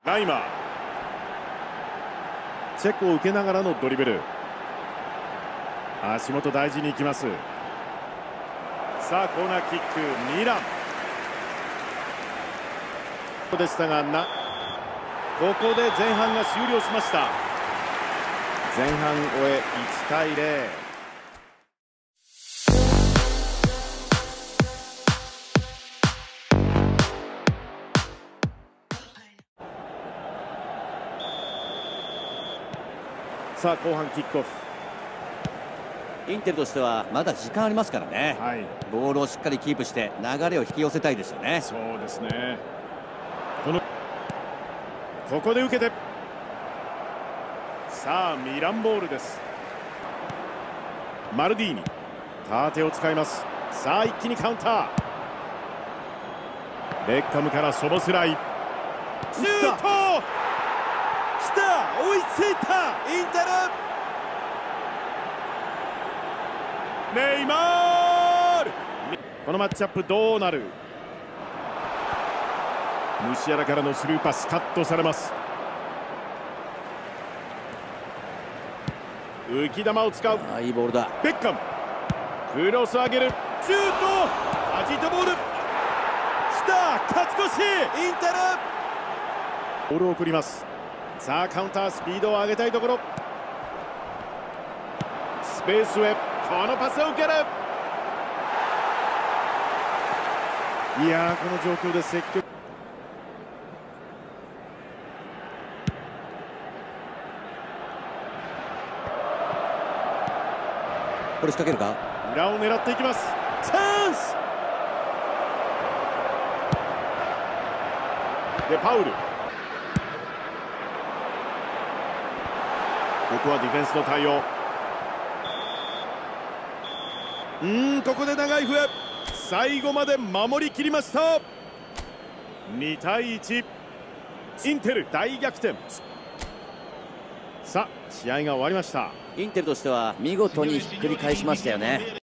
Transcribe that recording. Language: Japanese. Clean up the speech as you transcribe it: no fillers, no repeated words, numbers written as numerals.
ライマー、チェコを受けながらのドリブル。足元大事にいきます。さあコーナーキック、ミランでしたがここで前半が終了しました。前半終え1対0。さあ後半キックオフ。 インテルとしてはまだ時間ありますからね、 はい、 ボールをしっかりキープして流れを引き寄せたいですよね。 そうですね。ここで受けて、さあミランボールです。マルディーニ、縦を使います。さあ一気にカウンター。ベッカムからソボスライ、シュート、きた、追いついたインテル。ネイマール、このマッチアップどうなる。ムシアラからのスルーパス、カットされます。浮き球を使う。 いいボールだ。 ベッカム、クロス上げる、シュート、弾いたボール、きた、勝ち越しインテル。ボールを送ります。さあカウンター、スピードを上げたいところ。スペースへ、このパスを受ける。いやー、この状況で積極。 これ仕掛けるか。 裏を狙っていきます。チャンスでパウル、ここはディフェンスの対応。ここで長い笛。最後まで守りきりました。2対1、インテル大逆転。さあ試合が終わりました。 インテルとしては見事にひっくり返しましたよね。